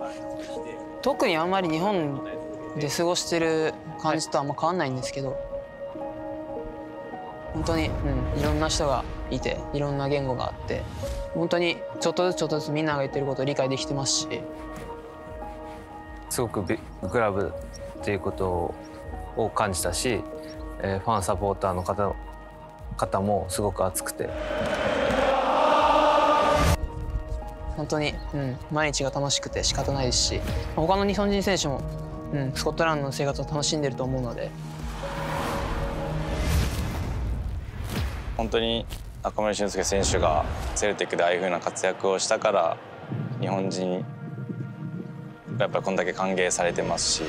特にあんまり日本で過ごしてる感じとあんま変わんないんですけど、本当に、いろんな人がいて、いろんな言語があって、本当にちょっとずつみんなが言ってることを理解できてますし、 すごくビッグクラブっていうことを感じたし、ファンサポーターの方もすごく熱くて、 本当に、毎日が楽しくて仕方ないですし、他の日本人選手も、スコットランドの生活を楽しんでると思うので。 本当に中村俊輔選手がセルティックでああいう風な活躍をしたから日本人がやっぱりこんだけ歓迎されてますし。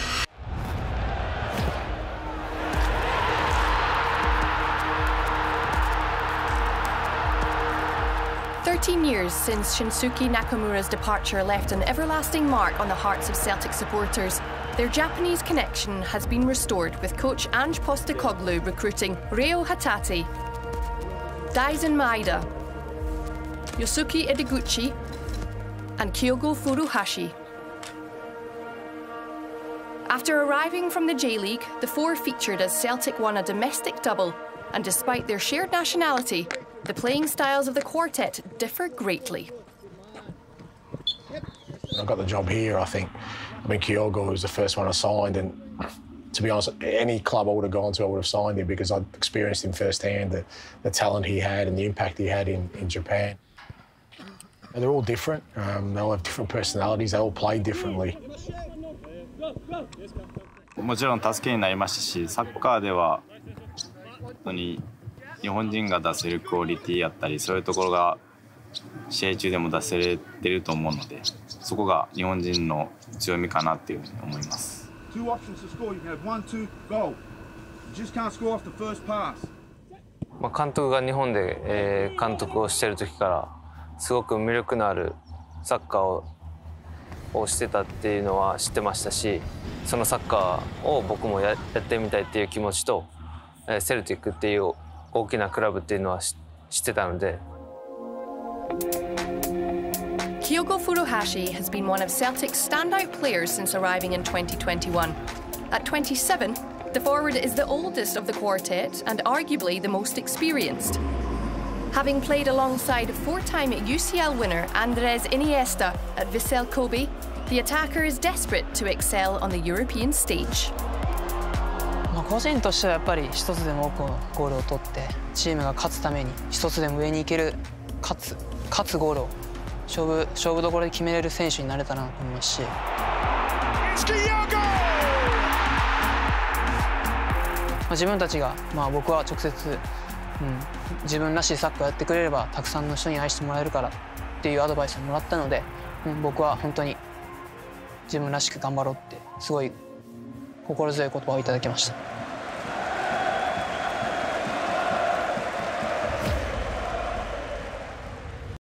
13 years since Shinsuke Nakamura's departure left an everlasting mark on the hearts of Celtic supporters, their Japanese connection has been restored with coach Ange Postecoglou recruiting Reo Hatate, Daisen Maeda, Yosuke Ideguchi and Kyogo Furuhashi. After arriving from the J-League, the four featured as Celtic won a domestic double, and despite their shared nationality, the playing styles of the quartet differ greatly. I got the job here, I think. Kyogo was the first one I signed, and to be honest, any club I would have gone to, I would have signed him because I'd experienced him firsthand, the talent he had and the impact he had in Japan. And they're all different. They all have different personalities. They all play differently. もちろん助けになりましたし、サッカーでは本当に日本人が出せるクオリティやったり、そういうところが試合中でも出せれてると思うので、そこが日本人の強みかなっていうふうに思います。 監督が日本で監督をしている時からすごく魅力のあるサッカーをしてたっていうのは知ってましたし、そのサッカーを僕もやってみたいっていう気持ちと、セルティックっていう大きなクラブっていうのは知ってたので。 Kyogo Furuhashi has been one of Celtic's standout players since arriving in 2021. At 27, the forward is the oldest of the quartet and arguably the most experienced. Having played alongside four-time UCL winner Andres Iniesta at Vissel Kobe, the attacker is desperate to excel on the European stage. 個人としてはやっぱり一つでも多くのゴールを取ってチームが勝つために一つでも上に行ける勝つゴールを勝負どころで決めれる選手になれたらなと思いますし。自分たちが、僕は直接、自分らしいサッカーをやってくれればたくさんの人に愛してもらえるからっていうアドバイスをもらったので、僕は本当に自分らしく頑張ろうってすごい心強い言葉をいただきました。